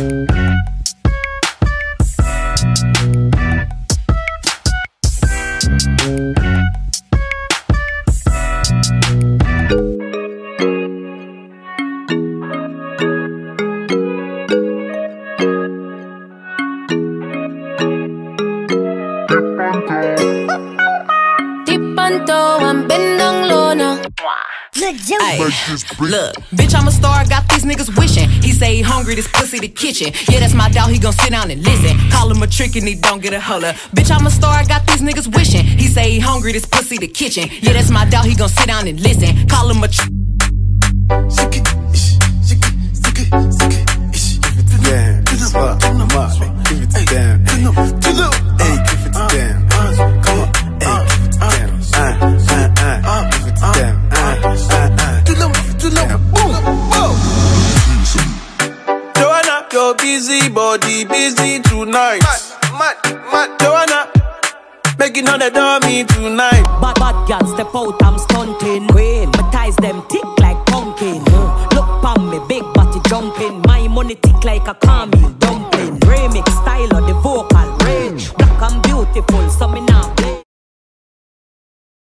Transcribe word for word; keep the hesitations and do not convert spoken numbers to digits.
I'm been down low now. Ay, look, bitch, I'm a star, got these niggas wishing. He say he hungry, this pussy the kitchen. Yeah, that's my dog, he gon' sit down and listen. Call him a trick and he don't get a holler. Bitch, I'm a star, got these niggas wishing. He say he hungry, this pussy the kitchen. Yeah, that's my dog, he gon' sit down and listen. Call him a trick. Sick it, ish, sick it, sick it, sick it, ish. Give it to them, give it to them, give it to them, hey, give it to them, come on, hey, give it to them, uh, uh, uh, give it to them, uh, uh, uh, to them, to them, boom, boom. Joanna, your busy body, busy tonight. Mad, mad, mad. Joanna, making all the dummy tonight. Bad, bad girl, step out, I'm stunting. Queen, my ties them thick like pumpkin. Uh, look pon me, big body jumping. My money thick like a camel.